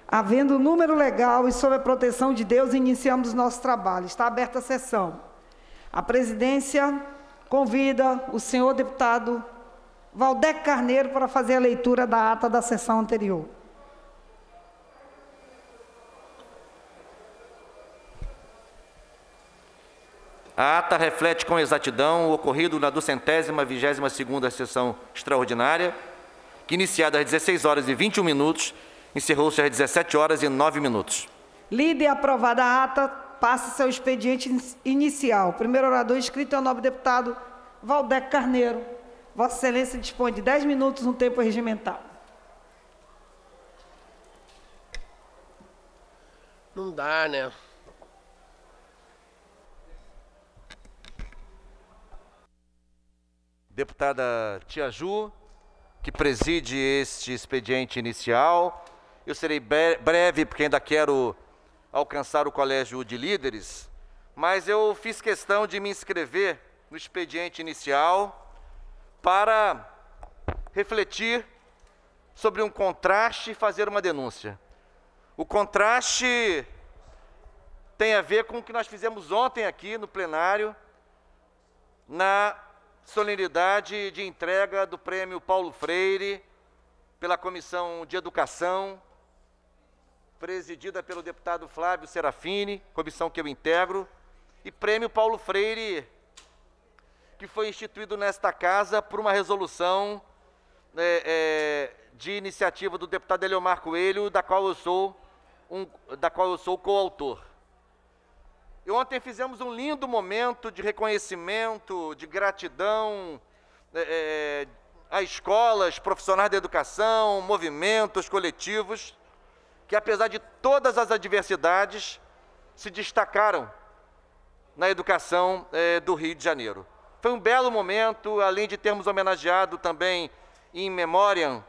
Havendo número legal e sob a proteção de Deus, iniciamos nosso trabalho. Está aberta a sessão. A presidência convida o senhor deputado Valdeque Carneiro para fazer a leitura da ata da sessão anterior. A ata reflete com exatidão o ocorrido na 222ª sessão extraordinária, que, iniciada às 16 horas e 21 minutos, encerrou-se às 17 horas e 9 minutos. Lida e aprovada a ata, passa seu expediente inicial. O primeiro orador inscrito é o nobre deputado Valdeque Carneiro. Vossa Excelência dispõe de 10 minutos no tempo regimental. Não dá, né? Deputada Tia Ju, que preside este expediente inicial. Eu serei breve, porque ainda quero alcançar o colégio de líderes, mas eu fiz questão de me inscrever no expediente inicial para refletir sobre um contraste e fazer uma denúncia. O contraste tem a ver com o que nós fizemos ontem aqui no plenário, na solenidade de entrega do prêmio Paulo Freire pela Comissão de Educação, presidida pelo deputado Flávio Serafini, comissão que eu integro, e prêmio Paulo Freire, que foi instituído nesta casa por uma resolução de iniciativa do deputado Eliomar Coelho, da qual eu sou coautor. E ontem fizemos um lindo momento de reconhecimento, de gratidão a escolas, profissionais da educação, movimentos coletivos, que apesar de todas as adversidades, se destacaram na educação do Rio de Janeiro. Foi um belo momento, além de termos homenageado também in memoriam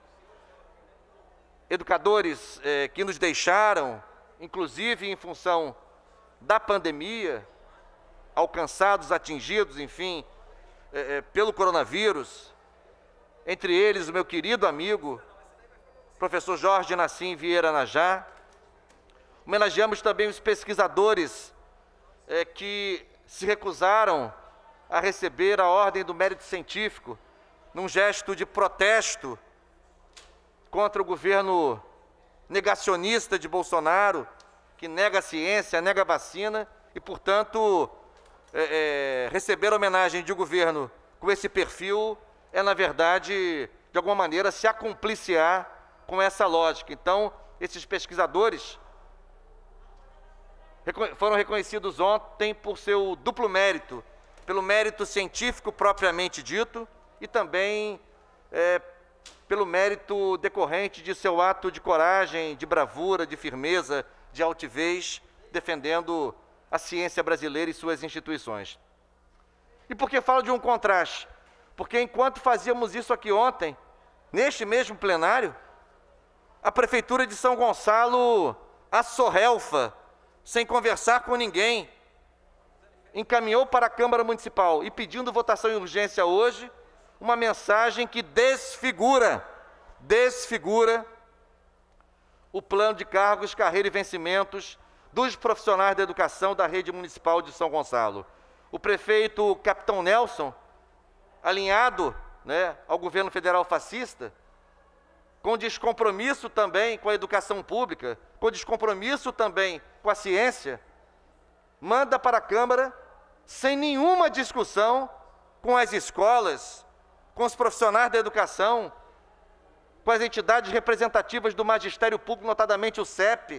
educadores que nos deixaram, inclusive em função da pandemia, alcançados, atingidos, enfim, pelo coronavírus, entre eles o meu querido amigo, professor Jorge Nassim Vieira Najá. Homenageamos também os pesquisadores que se recusaram a receber a Ordem do Mérito Científico, num gesto de protesto contra o governo negacionista de Bolsonaro, que nega a ciência, nega a vacina, e, portanto, receber a homenagem de um governo com esse perfil na verdade, de alguma maneira, se acompliciar com essa lógica. Então, esses pesquisadores foram reconhecidos ontem por seu duplo mérito, pelo mérito científico propriamente dito e também pelo mérito decorrente de seu ato de coragem, de bravura, de firmeza, de altivez, defendendo a ciência brasileira e suas instituições. E por que falo de um contraste? Porque enquanto fazíamos isso aqui ontem, neste mesmo plenário, a Prefeitura de São Gonçalo, a sorrelfa, sem conversar com ninguém, encaminhou para a Câmara Municipal e pedindo votação em urgência hoje, uma mensagem que desfigura o plano de cargos, carreira e vencimentos dos profissionais da educação da rede municipal de São Gonçalo. O prefeito Capitão Nelson, alinhado ao governo federal fascista, com descompromisso também com a educação pública, com descompromisso também com a ciência, manda para a Câmara, sem nenhuma discussão com as escolas, com os profissionais da educação, com as entidades representativas do magistério público, notadamente o CEP,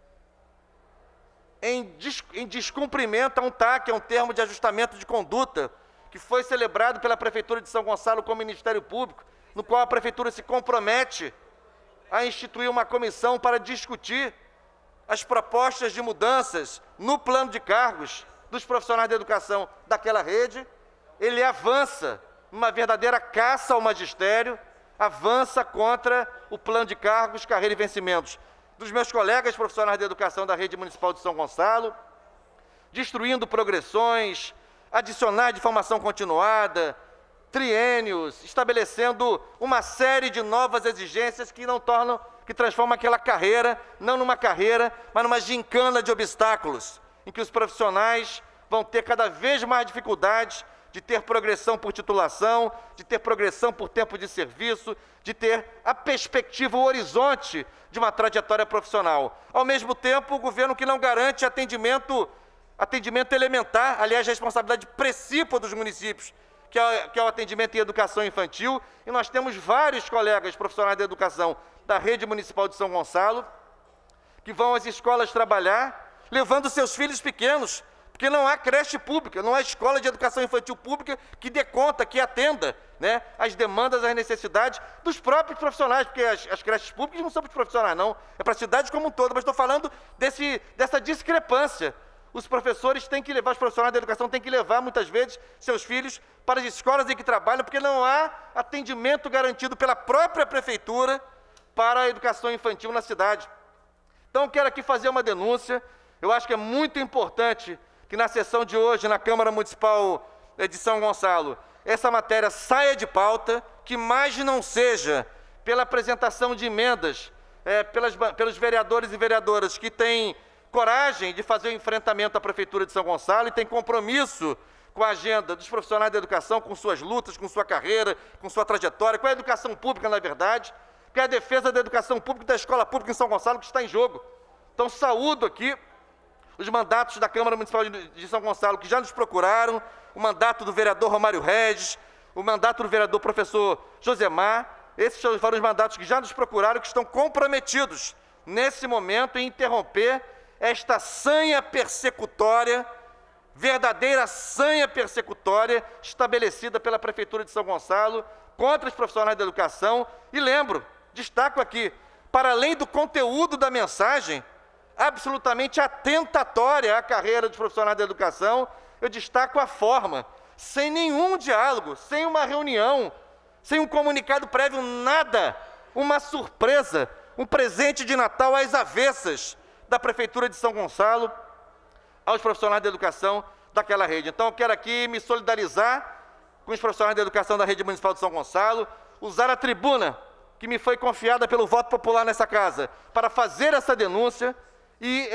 em descumprimento a um TAC, a um termo de ajustamento de conduta, que foi celebrado pela Prefeitura de São Gonçalo com o Ministério Público, no qual a Prefeitura se compromete a instituir uma comissão para discutir as propostas de mudanças no plano de cargos dos profissionais da educação daquela rede. Ele avança numa verdadeira caça ao magistério, avança contra o plano de cargos, carreira e vencimentos dos meus colegas profissionais da educação da rede municipal de São Gonçalo, destruindo progressões, adicionais de formação continuada, triênios, estabelecendo uma série de novas exigências que que transforma aquela carreira, não numa carreira, mas numa gincana de obstáculos, em que os profissionais vão ter cada vez mais dificuldades de ter progressão por titulação, de ter progressão por tempo de serviço, de ter a perspectiva, o horizonte de uma trajetória profissional. Ao mesmo tempo, o governo que não garante atendimento elementar, aliás, a responsabilidade principal dos municípios, que é o atendimento em educação infantil, e nós temos vários colegas profissionais da educação da rede municipal de São Gonçalo, que vão às escolas trabalhar, levando seus filhos pequenos, porque não há creche pública, não há escola de educação infantil pública que dê conta, que atenda, né, as demandas, as necessidades dos próprios profissionais, porque as creches públicas não são para os profissionais, não, é para a cidade como um todo, mas estou falando dessa discrepância. Os professores têm que levar, os profissionais da educação têm que levar, muitas vezes, seus filhos para as escolas em que trabalham, porque não há atendimento garantido pela própria prefeitura para a educação infantil na cidade. Então, eu quero aqui fazer uma denúncia. Eu acho que é muito importante que na sessão de hoje, na Câmara Municipal de São Gonçalo, essa matéria saia de pauta, que mais não seja pela apresentação de emendas pelos vereadores e vereadoras que têm coragem de fazer o enfrentamento à Prefeitura de São Gonçalo e têm compromisso com a agenda dos profissionais da educação, com suas lutas, com sua carreira, com sua trajetória, com a educação pública, na verdade, que é a defesa da educação pública e da escola pública em São Gonçalo que está em jogo. Então, saúdo aqui os mandatos da Câmara Municipal de São Gonçalo que já nos procuraram, o mandato do vereador Romário Regis, o mandato do vereador professor Josemar. Esses foram os mandatos que já nos procuraram, que estão comprometidos nesse momento em interromper esta sanha persecutória, verdadeira sanha persecutória estabelecida pela Prefeitura de São Gonçalo contra os profissionais da educação. E lembro, destaco aqui, para além do conteúdo da mensagem, absolutamente atentatória à carreira dos profissionais da educação, eu destaco a forma, sem nenhum diálogo, sem uma reunião, sem um comunicado prévio, nada, uma surpresa, um presente de Natal às avessas da Prefeitura de São Gonçalo aos profissionais da educação daquela rede. Então, eu quero aqui me solidarizar com os profissionais da educação da rede municipal de São Gonçalo, usar a tribuna que me foi confiada pelo voto popular nessa casa para fazer essa denúncia e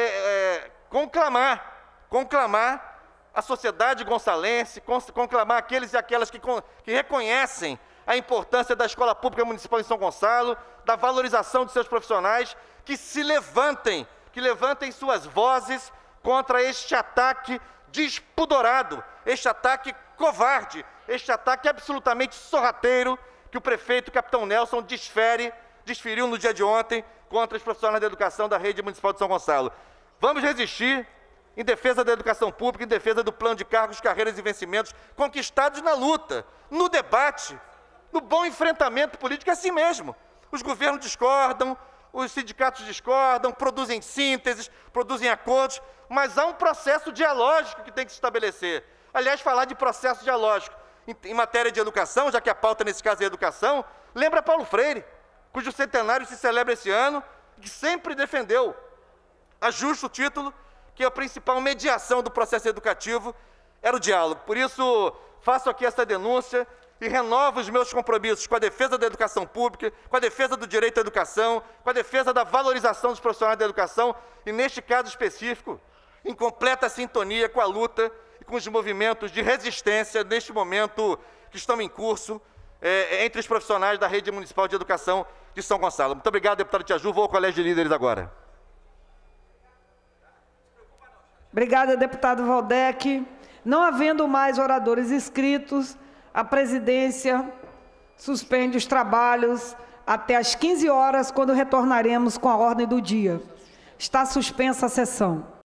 conclamar a sociedade gonçalense, conclamar aqueles e aquelas que reconhecem a importância da escola pública municipal em São Gonçalo, da valorização de seus profissionais, que se levantem, que levantem suas vozes contra este ataque despudorado, este ataque covarde, este ataque absolutamente sorrateiro que o prefeito Capitão Nelson desferiu no dia de ontem contra os profissionais da educação da rede municipal de São Gonçalo. Vamos resistir em defesa da educação pública, em defesa do plano de cargos, carreiras e vencimentos conquistados na luta, no debate, no bom enfrentamento político, é assim mesmo. Os governos discordam, os sindicatos discordam, produzem sínteses, produzem acordos, mas há um processo dialógico que tem que se estabelecer. Aliás, falar de processo dialógico em matéria de educação, já que a pauta nesse caso é educação, lembra Paulo Freire, cujo centenário se celebra esse ano, que sempre defendeu, a justo título, que a principal mediação do processo educativo era o diálogo. Por isso, faço aqui essa denúncia e renovo os meus compromissos com a defesa da educação pública, com a defesa do direito à educação, com a defesa da valorização dos profissionais da educação e, neste caso específico, em completa sintonia com a luta e com os movimentos de resistência, neste momento que estão em curso, entre os profissionais da rede municipal de educação de São Gonçalo. Muito obrigado, deputado Tiaju. Vou ao Colégio de Líderes agora. Obrigada, deputado Valdec. Não havendo mais oradores inscritos, a presidência suspende os trabalhos até às 15 horas, quando retornaremos com a ordem do dia. Está suspensa a sessão.